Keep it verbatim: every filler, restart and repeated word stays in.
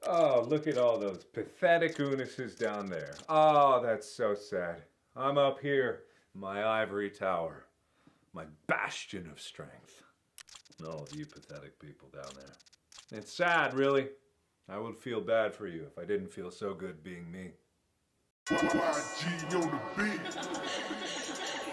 Oh, look at all those pathetic Unuses down there. Oh, that's so sad. I'm up here, my ivory tower, my bastion of strength. All of you pathetic people down there. It's sad, really. I would feel bad for you if I didn't feel so good being me. Y G on the beat.